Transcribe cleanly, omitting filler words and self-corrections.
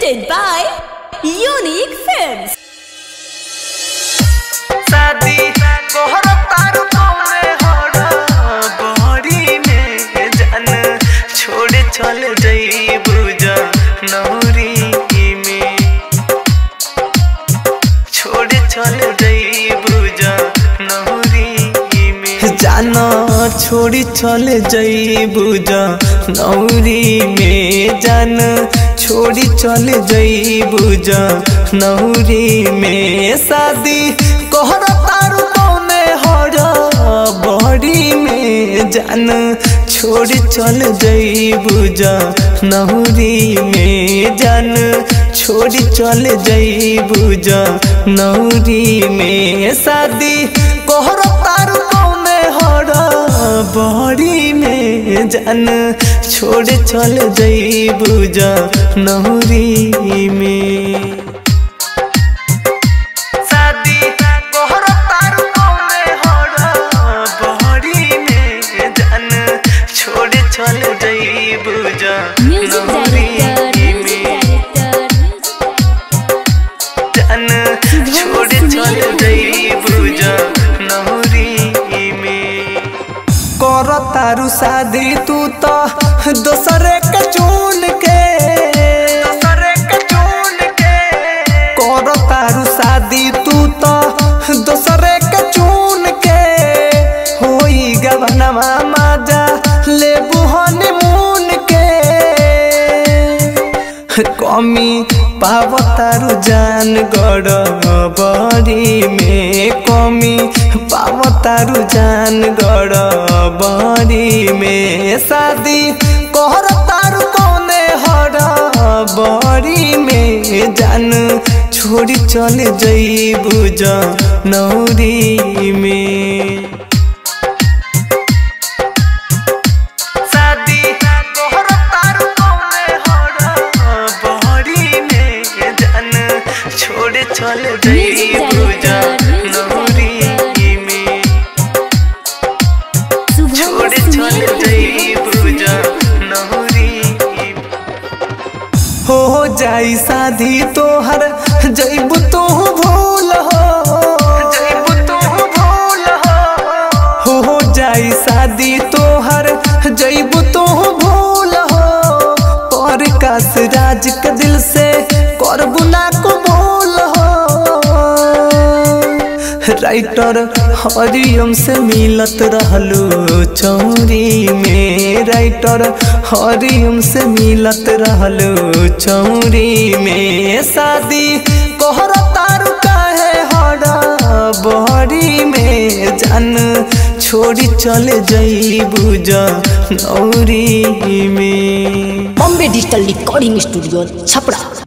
presented by Unique Films. शादी कोहरा तारू कौने होड़ा बहरी में जान छोड़े चल जाई बुझा नौरी में छोड़े चल जाई बुझा नौरी में जाना छोड़ी चल जाई बुझा नौरी में जान छोड़ी चल जाई बुझा नौरी में शादी कोहरा तारू कौने होड़ा बहरी में जान छोड़ी चल जाई बुझा नौरी में जान छोड़ी चल जाई बुझा नौरी में शादी कोहरा तारू कौने होड़ा बहरी में जान छोड़ी चल जाई बुझा नौरी में चल जाई बुझा जान छोड़े चल जाई बुझा नौरी में कर तारू शादी तू तो दोसरे के चुन के कर तारू शादी तू तो दोसरे के चुन के होई गवनमा माजा ले हनीमून के कमी पावतारू जान गड़बड़ी में कमी पावतारू जान गड़बड़ी में शादी कोहरा तारू कौने हड़बड़ी में जान छोड़ी चल जाई बुझा नौरी में चल जाई बुझा नौरी में छोड़े चल जाई बुझा नौरी हो जाई शादी तोहर जइबू तू भूल हो जाई शादी तोहर जइबू तू भूल पर काश राज के दिल से करबू ना कबूल राइटर हरिओम से मिलत रहलू चौरी में राइटर हरिओम से मिलत रहलू चौरी में शादी कोहरा तारू काहे हड़ा बहरी में जान छोड़ी चले जाई बुझा नौरी में। Bombay digital recording studio Chhapra.